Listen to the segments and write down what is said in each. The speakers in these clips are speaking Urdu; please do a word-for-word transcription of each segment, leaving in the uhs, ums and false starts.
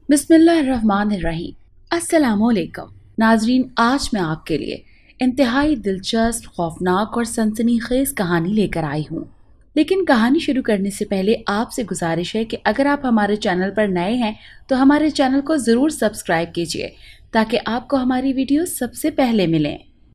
بسم اللہ الرحمن الرحیم۔ السلام علیکم ناظرین، آج میں آپ کے لیے انتہائی دلچسپ، خوفناک اور سنسنی خیز کہانی لے کر آئی ہوں۔ لیکن کہانی شروع کرنے سے پہلے آپ سے گزارش ہے کہ اگر آپ ہمارے چینل پر نئے ہیں تو ہمارے چینل کو ضرور سبسکرائب کیجیے تاکہ آپ کو ہماری ویڈیو سب سے پہلے ملیں۔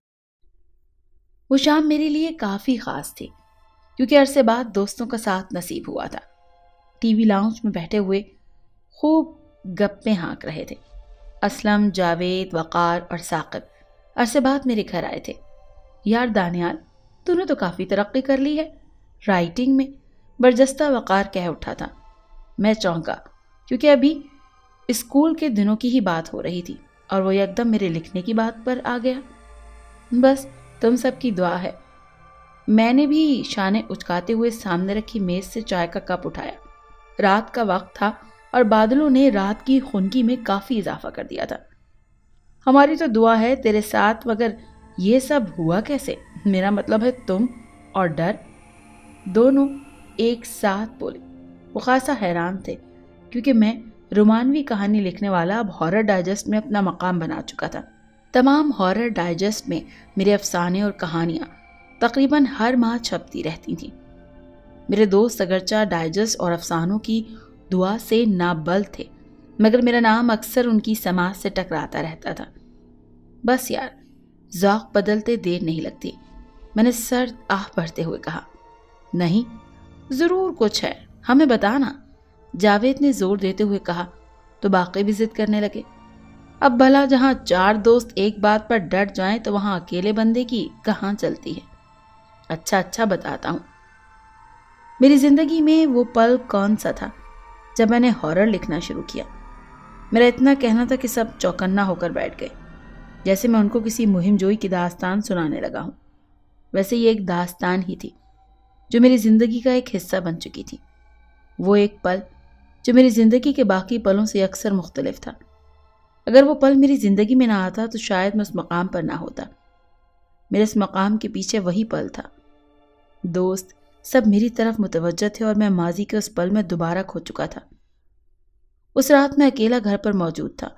وہ شام میرے لیے کافی خاص تھی کیونکہ عرصے بعد دوستوں کا ساتھ نصیب ہوا تھا۔ ٹی وی لاؤنج میں بیٹھے ہوئے خوب گپیں ہانک رہے تھے۔ اسلم، جاوید، وقار اور ثاقب عرصے بعد میرے گھر آئے تھے۔ یار دانیال، تو نے تو کافی ترقی کر لی ہے رائٹنگ میں، برجستہ وقار کہہ اٹھا تھا۔ میں چونکا کیونکہ ابھی اسکول کے دنوں کی ہی بات ہو رہی تھی اور وہ یکدم میرے لکھنے کی بات پر آ گیا۔ بس تم سب کی دعا ہے۔ میں نے بھی شانے اچکاتے ہوئے سامنے رکھی میز سے چائے کا کپ اٹھایا۔ رات کا وقت تھا اور بادلوں نے رات کی خنکی میں کافی اضافہ کر دیا تھا۔ ہماری تو دعا ہے تیرے ساتھ، مگر یہ سب ہوا کیسے؟ میرا مطلب ہے تم اور ڈر۔ دونوں ایک ساتھ بولے۔ وہ خاصا حیران تھے کیونکہ میں رومانوی کہانی لکھنے والا اب ہارر ڈائجسٹ میں اپنا مقام بنا چکا تھا۔ تمام ہارر ڈائجسٹ میں میرے افسانے اور کہانیاں تقریباً ہر ماہ چھپتی رہتی تھیں۔ میرے دوست اگرچہ ڈائجسٹ اور افسانوں کی دعا سے نابل تھے، مگر میرا نام اکثر ان کی سماعت سے ٹکراتا رہتا تھا۔ بس یار، ذوق بدلتے دیر نہیں لگتی، میں نے سرد آہ بھرتے ہوئے کہا۔ نہیں، ضرور کچھ ہے، ہمیں بتانا، جاوید نے زور دیتے ہوئے کہا تو باقی بھی ضد کرنے لگے۔ اب بھلا جہاں چار دوست ایک بات پر ڈٹ جائیں تو وہاں اکیلے بندے کی کہاں چلتی ہے؟ اچھا اچھا بتاتا ہوں۔ میری زندگی میں وہ پل کون سا تھا جب میں نے ہارر لکھنا شروع کیا؟ میرا اتنا کہنا تھا کہ سب چوکنا ہو کر بیٹھ گئے، جیسے میں ان کو کسی مہم جوئی کی داستان سنانے لگا ہوں۔ ویسے یہ ایک داستان ہی تھی جو میری زندگی کا ایک حصہ بن چکی تھی۔ وہ ایک پل جو میری زندگی کے باقی پلوں سے اکثر مختلف تھا۔ اگر وہ پل میری زندگی میں نہ آتا تو شاید میں اس مقام پر نہ ہوتا۔ میرے اس مقام کے پیچھے وہی پل تھا۔ دوست سب میری طرف متوجہ تھے اور میں ماضی کے اس پل میں دوبارہ کھو چکا تھا۔ اس رات میں اکیلا گھر پر موجود تھا۔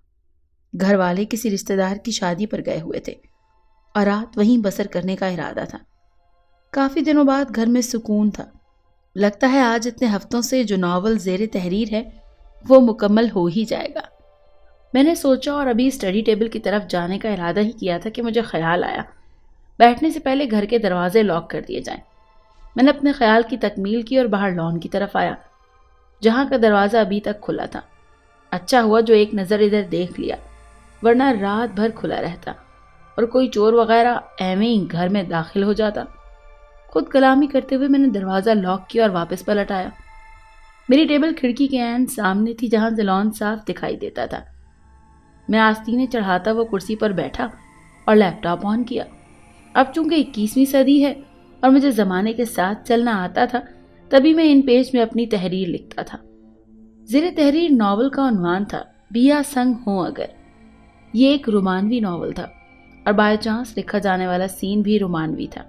گھر والے کسی رشتہ دار کی شادی پر گئے ہوئے تھے اور رات وہیں بسر کرنے کا ارادہ تھا۔ کافی دنوں بعد گھر میں سکون تھا۔ لگتا ہے آج اتنے ہفتوں سے جو ناول زیر تحریر ہے وہ مکمل ہو ہی جائے گا۔ میں نے سوچا اور ابھی اسٹڈی ٹیبل کی طرف جانے کا ارادہ ہی کیا تھا کہ مجھے خیال آیا بیٹھنے سے پہلے گھر کے دروازے لاک کر دیے جائیں۔ میں نے اپنے خیال کی تکمیل کی اور باہر لان کی طرف آیا جہاں کا دروازہ ابھی تک کھلا تھا۔ اچھا ہوا جو ایک نظر ادھر دیکھ لیا، ورنہ رات بھر کھلا رہتا اور کوئی چور وغیرہ ایویں ہی گھر میں داخل ہو جاتا۔ خود کلامی کرتے ہوئے میں نے دروازہ لاک کیا اور واپس پلٹ آیا۔ میری ٹیبل کھڑکی کے عین سامنے تھی جہاں سے لان صاف دکھائی دیتا تھا۔ میں آستینے چڑھاتا وہ کرسی پر بیٹھا اور لیپ ٹاپ آن کیا۔ اب چونکہ اکیسویں صدی ہے اور مجھے زمانے کے ساتھ چلنا آتا تھا، تبھی میں ان پیج میں اپنی تحریر لکھتا تھا۔ زیر تحریر ناول کا عنوان تھا بیا سنگ ہوں اگر۔ یہ ایک رومانوی ناول تھا اور بائی چانس لکھا جانے والا سین بھی رومانوی تھا۔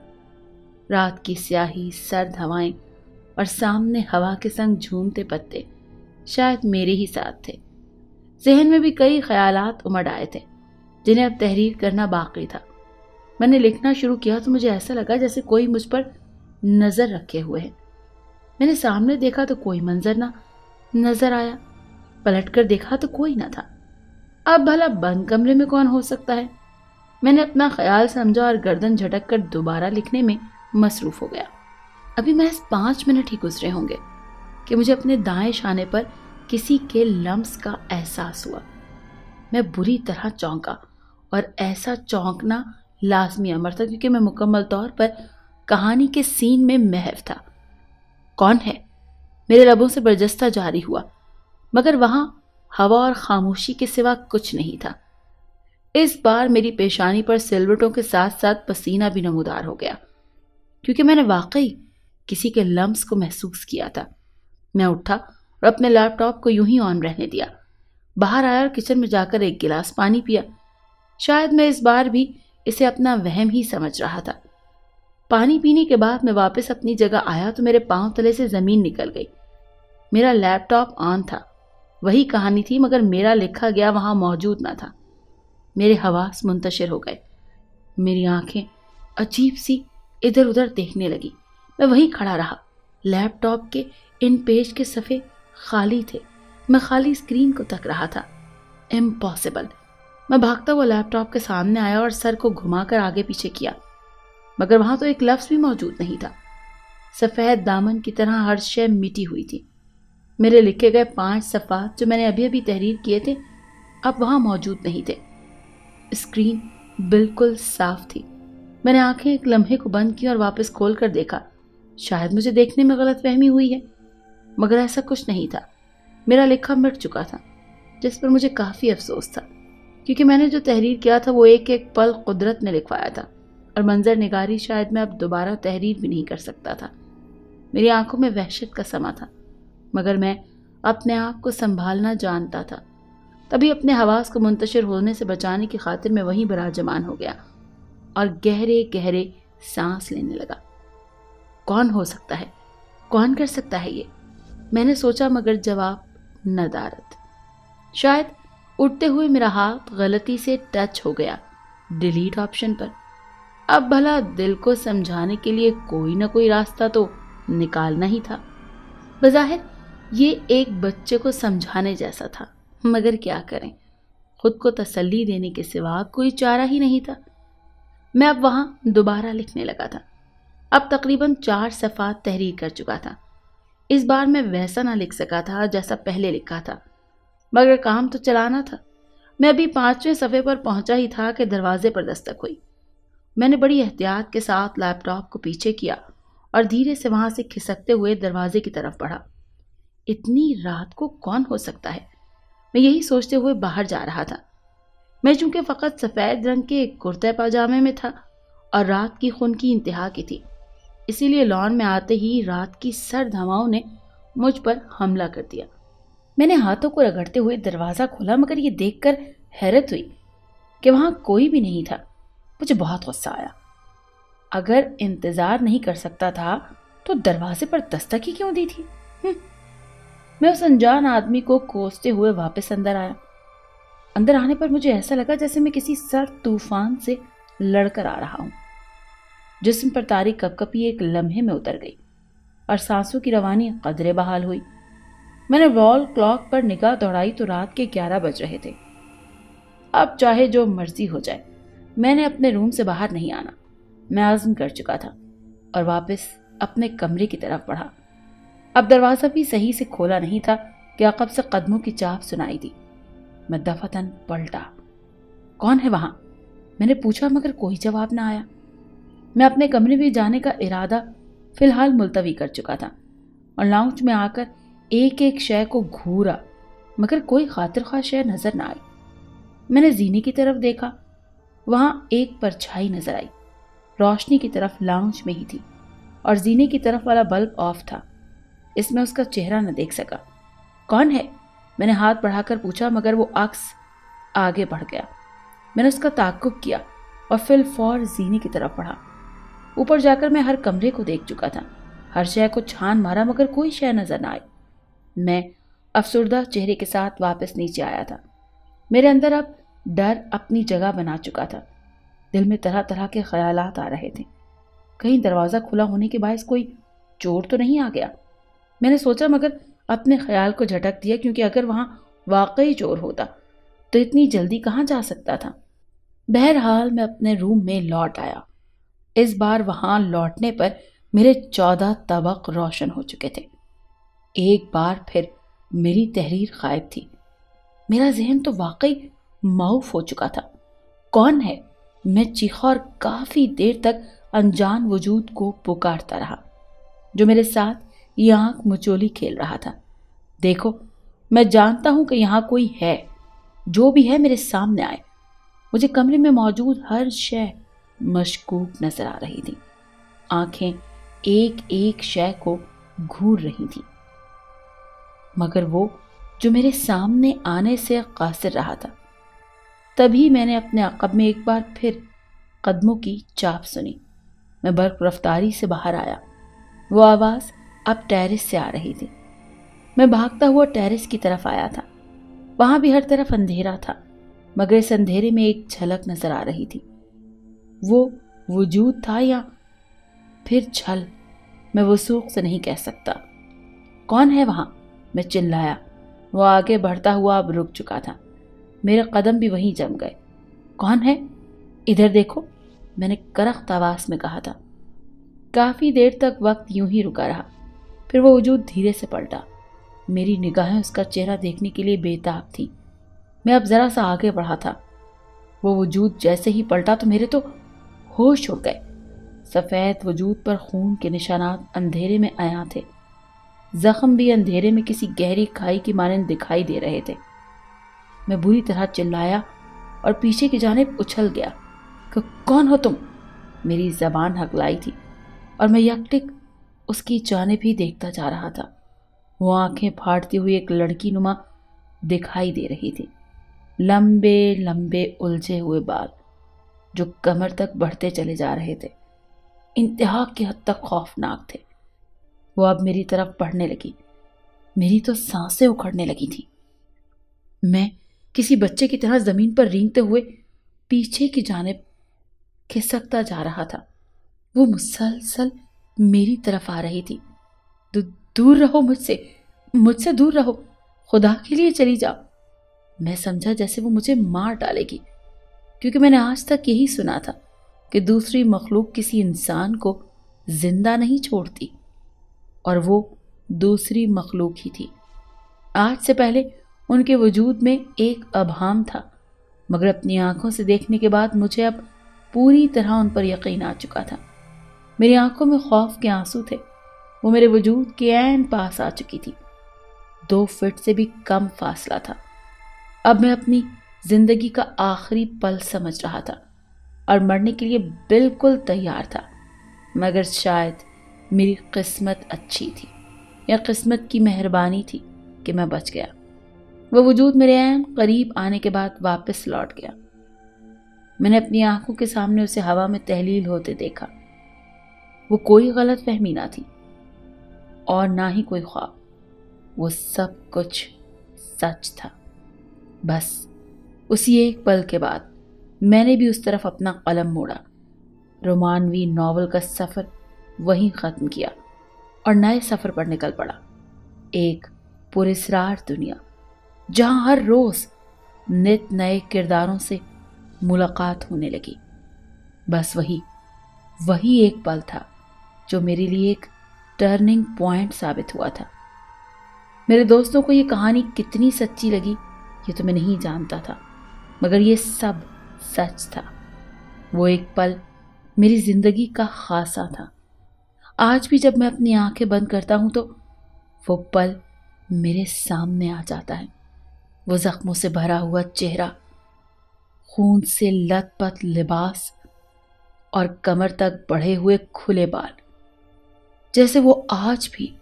رات کی سیاہی، سرد ہوائیں اور سامنے ہوا کے سنگ جھومتے پتے شاید میرے ہی ساتھ تھے۔ ذہن میں بھی کئی خیالات امڑ آئے تھے جنہیں اب تحریر کرنا باقی تھا۔ میں نے لکھنا شروع کیا تو مجھے ایسا لگا جیسے کوئی مجھ پر نظر رکھے ہوئے ہے۔ میں نے سامنے دیکھا تو کوئی منظر نہ نظر آیا، پلٹ کر دیکھا تو کوئی نہ تھا۔ اب بھلا بند کمرے میں کون ہو سکتا ہے؟ میں نے اپنا خیال سمجھا اور گردن جھٹک کر دوبارہ لکھنے میں مصروف ہو گیا۔ ابھی محض پانچ منٹ ہی گزرے ہوں گے کہ مجھے اپنے دائیں شانے پر کسی کے لمس کا احساس ہوا۔ میں بری طرح چونکا اور ایسا چونکنا لازمی امر تھا کیونکہ میں مکمل طور پر کہانی کے سین میں محو تھا۔ کون ہے؟ میرے لبوں سے برجستہ جاری ہوا، مگر وہاں ہوا اور خاموشی کے سوا کچھ نہیں تھا۔ اس بار میری پیشانی پر سلوٹوں کے ساتھ ساتھ پسینہ بھی نمودار ہو گیا کیونکہ میں نے واقعی کسی کے لمس کو محسوس کیا تھا۔ میں اٹھا اور اپنے لیپ ٹاپ کو یوں ہی آن رہنے دیا، باہر آیا اور کچن میں جا کر ایک گلاس پانی پیا۔ شاید میں اس بار بھی اسے اپنا وہم ہی سمجھ رہا تھا۔ پانی پینے کے بعد میں واپس اپنی جگہ آیا تو میرے پاؤں تلے سے زمین نکل گئی۔ میرا لیپ ٹاپ آن تھا وہی کہانی تھی مگر میرا لکھا گیا وہاں موجود نہ تھا۔ میرے حواس منتشر ہو گئے، میری آنکھیں عجیب سی ادھر ادھر دیکھنے لگی۔ میں وہیں کھڑا رہا، لیپ ٹاپ کے ان پیج کے صفحے خالی تھے، میں خالی اسکرین کو تک رہا تھا۔ امپاسبل۔ میں بھاگتا ہوا لیپ ٹاپ کے سامنے آیا اور سر کو گھما کر آگے پیچھے کیا، مگر وہاں تو ایک لفظ بھی موجود نہیں تھا۔ سفید دامن کی طرح ہر شے مٹی ہوئی تھی۔ میرے لکھے گئے پانچ صفحات جو میں نے ابھی ابھی تحریر کیے تھے اب وہاں موجود نہیں تھے۔ اسکرین بالکل صاف تھی۔ میں نے آنکھیں ایک لمحے کو بند کی اور واپس کھول کر دیکھا۔ شاید مجھے دیکھنے میں غلط فہمی ہوئی ہے، مگر ایسا کچھ نہیں تھا۔ میرا لکھا مٹ چکا تھا، جس پر مجھے کافی افسوس تھا، کیونکہ میں نے جو تحریر کیا تھا وہ ایک ایک پل قدرت نے لکھوایا تھا، اور منظر نگاری شاید میں اب دوبارہ تحریر بھی نہیں کر سکتا تھا۔ میری آنکھوں میں وحشت کا سما تھا، مگر میں اپنے آپ کو سنبھالنا جانتا تھا۔ تبھی اپنے حواس کو منتشر ہونے سے بچانے کی خاطر میں وہیں براجمان ہو گیا اور گہرے گہرے سانس لینے لگا۔ کون ہو سکتا ہے؟ کون کر سکتا ہے یہ؟ میں نے سوچا، مگر جواب ندارت۔ شاید اٹھتے ہوئے میرا ہاتھ غلطی سے ٹچ ہو گیا ڈیلیٹ آپشن پر۔ اب بھلا دل کو سمجھانے کے لیے کوئی نہ کوئی راستہ تو نکالنا ہی تھا۔ بظاہر یہ ایک بچے کو سمجھانے جیسا تھا، مگر کیا کریں، خود کو تسلی دینے کے سوا کوئی چارہ ہی نہیں تھا۔ میں اب وہاں دوبارہ لکھنے لگا تھا۔ اب تقریباً چار صفحات تحریر کر چکا تھا۔ اس بار میں ویسا نہ لکھ سکا تھا جیسا پہلے لکھا تھا، مگر کام تو چلانا تھا۔ میں ابھی پانچویں صفحے پر پہنچا ہی تھا کہ دروازے پر دستک ہوئی۔ میں نے بڑی احتیاط کے ساتھ لیپ ٹاپ کو پیچھے کیا اور دھیرے سے وہاں سے کھسکتے ہوئے دروازے کی طرف بڑھا۔ اتنی رات کو کون ہو سکتا ہے؟ میں یہی سوچتے ہوئے باہر جا رہا تھا۔ میں چونکہ فقط سفید رنگ کے کرتے پاجامے میں تھا اور رات کی خون کی انتہا کی تھی، اسی لیے لان میں آتے ہی رات کی سرد ہواؤں نے مجھ پر حملہ کر دیا۔ میں نے ہاتھوں کو رگڑتے ہوئے دروازہ کھولا، مگر یہ دیکھ کر حیرت ہوئی کہ وہاں کوئی بھی نہیں تھا۔ مجھے بہت غصہ آیا۔ اگر انتظار نہیں کر سکتا تھا تو دروازے پر دستک ہی کیوں دی تھی؟ میں اس انجان آدمی کو کوستے ہوئے واپس اندر آیا۔ اندر آنے پر مجھے ایسا لگا جیسے میں کسی سرد طوفان سے لڑ کر آ رہا ہوں۔ جسم پر طاری کپ کپی ایک لمحے میں اتر گئی اور سانسوں کی روانی قدرے بحال ہوئی۔ میں نے وال کلاک پر نگاہ دوڑائی تو رات کے گیارہ بج رہے تھے۔ اب چاہے جو مرضی ہو جائے، میں نے اپنے روم سے باہر نہیں آنا۔ میں عزم کر چکا تھا اور واپس اپنے کمرے کی طرف بڑھا۔ اب دروازہ بھی صحیح سے کھولا نہیں تھا کہ عقب سے قدموں کی چاپ سنائی دی۔ میں دفتن پلٹا۔ کون ہے وہاں؟ میں نے پوچھا، مگر کوئی جواب نہ آیا۔ میں اپنے کمرے میں جانے کا ارادہ فی الحال ملتوی کر چکا تھا اور لاؤنج میں آ کر ایک ایک شے کو گھورا، مگر کوئی خاطر خواہ شے نظر نہ آئی۔ میں نے زینے کی طرف دیکھا، وہاں ایک پرچھائی نظر آئی، روشنی کی طرف لاؤنج میں ہی تھی اور زینے کی طرف والا بلب آف تھا۔ اس میں اس کا چہرہ نہ دیکھ سکا۔ کون ہے؟ میں نے ہاتھ بڑھا کر پوچھا، مگر وہ عکس آگے بڑھ گیا۔ میں نے اس کا تعقب کیا اور فی الفور زینے کی طرف بڑھا۔ اوپر جا کر میں ہر کمرے کو دیکھ چکا تھا، ہر شے کو چھان مارا، مگر کوئی شے نظر نہ آئی۔ میں افسردہ چہرے کے ساتھ واپس نیچے آیا تھا۔ میرے اندر اب ڈر اپنی جگہ بنا چکا تھا۔ دل میں طرح طرح کے خیالات آ رہے تھے۔ کہیں دروازہ کھلا ہونے کے باعث کوئی چور تو نہیں آ گیا؟ میں نے سوچا، مگر اپنے خیال کو جھٹک دیا، کیونکہ اگر وہاں واقعی چور ہوتا تو اتنی جلدی کہاں جا سکتا تھا۔ بہرحال میں اپنے روم میں لوٹ آیا۔ اس بار وہاں لوٹنے پر میرے چودہ طبق روشن ہو چکے تھے۔ ایک بار پھر میری تحریر غائب تھی۔ میرا ذہن تو واقعی معوف ہو چکا تھا۔ کون ہے؟ میں چیخا اور کافی دیر تک انجان وجود کو پکارتا رہا جو میرے ساتھ یہ آنکھ مچولی کھیل رہا تھا۔ دیکھو، میں جانتا ہوں کہ یہاں کوئی ہے، جو بھی ہے میرے سامنے آئے۔ مجھے کمرے میں موجود ہر شے مشکوک نظر آ رہی تھی۔ آنکھیں ایک ایک شے کو گھور رہی تھی، مگر وہ جو میرے سامنے آنے سے قاصر رہا تھا۔ تبھی میں نے اپنے عقب میں ایک بار پھر قدموں کی چاپ سنی۔ میں برق رفتاری سے باہر آیا۔ وہ آواز اب ٹیرس سے آ رہی تھی۔ میں بھاگتا ہوا ٹیرس کی طرف آیا تھا۔ वहां भी हर तरफ अंधेरा था, मगर इस अंधेरे में एक झलक नजर आ रही थी। वो वजूद था या फिर छल, मैं वसूख से नहीं कह सकता। कौन है वहां? मैं चिल्लाया। वो आगे बढ़ता हुआ अब रुक चुका था, मेरे कदम भी वहीं जम गए। कौन है? इधर देखो, मैंने करख्त आवाज में कहा था। काफी देर तक वक्त यूं ही रुका रहा, फिर वो वजूद धीरे से पलटा। मेरी निगाहें उसका चेहरा देखने के लिए बेताब थीं। मैं अब जरा सा आगे बढ़ा था। वो वजूद जैसे ही पलटा तो मेरे तो होश उड़ गए। सफेद वजूद पर खून के निशानात अंधेरे में आया थे। जख्म भी अंधेरे में किसी गहरी खाई की मानंद दिखाई दे रहे थे। मैं बुरी तरह चिल्लाया और पीछे की जानिब उछल गया। कौन हो तुम? मेरी जबान हकलाई थी और मैं यकटिक उसकी जानिब ही देखता जा रहा था। वो आंखें फाड़ती हुई एक लड़की नुमा दिखाई दे रही थी। लंबे लंबे उलझे हुए बाल जो कमर तक बढ़ते चले जा रहे थे, इंतहा की हद तक खौफनाक थे। वो अब मेरी तरफ बढ़ने लगी। मेरी तो सांसें उखड़ने लगी थी। मैं किसी बच्चे की तरह जमीन पर रेंगते हुए पीछे की जानिब खिसकता जा रहा था। वो मुसलसल मेरी तरफ आ रही थी। दू, दूर रहो मुझसे, मुझसे दूर रहो, खुदा के लिए चली जाओ। मैं समझा जैसे वो मुझे मार डालेगी, क्योंकि मैंने आज तक यही सुना था कि दूसरी मखलूक किसी इंसान को जिंदा नहीं छोड़ती, और वो दूसरी मखलूक ही थी। आज से पहले उनके वजूद में एक अभाम था, मगर अपनी आंखों से देखने के बाद मुझे अब पूरी तरह उन पर यकीन आ चुका था। मेरी आंखों में खौफ के आंसू थे। वो मेरे वजूद के ऐन पास आ चुकी थी। दो फीट से भी कम फासला था। अब मैं अपनी जिंदगी का आखिरी पल समझ रहा था और मरने के लिए बिल्कुल तैयार था, मगर शायद मेरी किस्मत अच्छी थी या किस्मत की मेहरबानी थी कि मैं बच गया। वो वजूद मेरे ऐन करीब आने के बाद वापस लौट गया। मैंने अपनी आंखों के सामने उसे हवा में तहलील होते देखा। वो कोई गलत फहमी ना थी और ना ही कोई ख्वाब। वो सब कुछ सच था। बस उसी एक पल के बाद मैंने भी उस तरफ अपना कलम मोड़ा। रोमानवी नॉवल का सफ़र वहीं ख़त्म किया और नए सफ़र पर निकल पड़ा। एक पुरस्रार दुनिया जहां हर रोज़ नित नए किरदारों से मुलाकात होने लगी। बस वही वही एक पल था जो मेरे लिए एक टर्निंग पॉइंट साबित हुआ था। मेरे दोस्तों को ये कहानी कितनी सच्ची लगी ये तो मैं नहीं जानता था, मगर ये सब सच था। वो एक पल मेरी जिंदगी का खासा था। आज भी जब मैं अपनी आंखें बंद करता हूं तो वो पल मेरे सामने आ जाता है। वो जख्मों से भरा हुआ चेहरा, खून से लथपथ लिबास और कमर तक बढ़े हुए खुले बाल, जैसे वो आज भी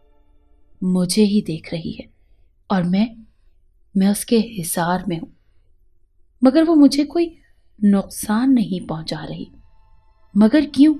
मुझे ही देख रही है और मैं मैं उसके हिसार में हूं, मगर वो मुझे कोई नुकसान नहीं पहुंचा रही। मगर क्यों?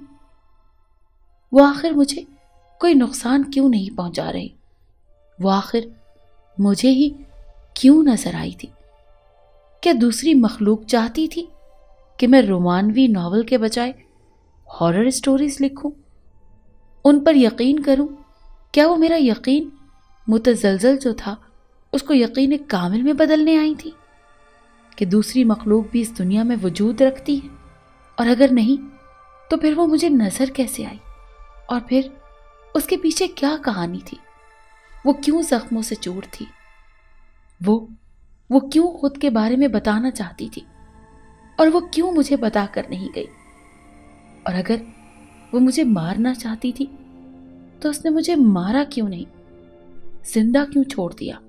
वो आखिर मुझे कोई नुकसान क्यों नहीं पहुंचा रही? वो आखिर मुझे ही क्यों नजर आई थी? क्या दूसरी मखलूक चाहती थी कि मैं रोमानवी नॉवल के बजाय हॉरर स्टोरीज लिखूं, उन पर यकीन करूं? क्या वो मेरा यकीन मुतजलजल जो था उसको यकीन कामिल में बदलने आई थी कि दूसरी मखलूक भी इस दुनिया में वजूद रखती है? और अगर नहीं तो फिर वो मुझे नजर कैसे आई? और फिर उसके पीछे क्या कहानी थी? वो क्यों जख्मों से चूर थी? वो वो क्यों खुद के बारे में बताना चाहती थी और वो क्यों मुझे बताकर नहीं गई? और अगर वो मुझे मारना चाहती थी तो उसने मुझे मारा क्यों नहीं, जिंदा क्यों छोड़ दिया?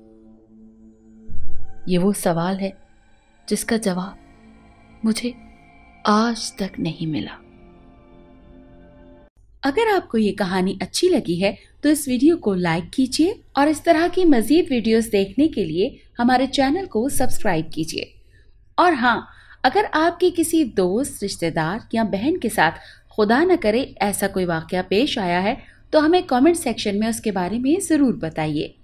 ये वो सवाल है जिसका जवाब मुझे आज तक नहीं मिला। अगर आपको ये कहानी अच्छी लगी है तो इस वीडियो को लाइक कीजिए और इस तरह की मजीद वीडियोस देखने के लिए हमारे चैनल को सब्सक्राइब कीजिए। और हाँ, अगर आपके किसी दोस्त, रिश्तेदार या बहन के साथ खुदा न करे ऐसा कोई वाकया पेश आया है तो हमें कमेंट सेक्शन में उसके बारे में ज़रूर बताइए।